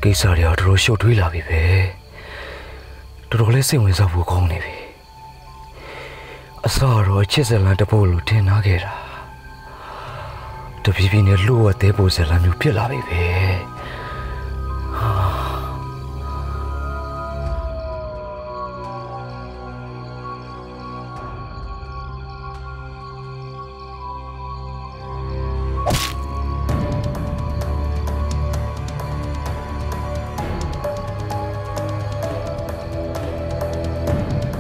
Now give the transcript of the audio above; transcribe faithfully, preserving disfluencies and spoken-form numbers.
ကိစ္စတွေတော့တော်တော်ရှုပ်ထွေးလာပြီပဲတော်တော်လေးစိတ်ဝင်စားဖို့ကောင်းနေပြီအစတော့ချစ်စလန်တပုတ်လို့ထင်ထားခဲ့တာတပီးပီးနဲ့လှုပ်ဝက်သေးဖို့ဇလန်မျိုးဖြစ်လာပြီပဲ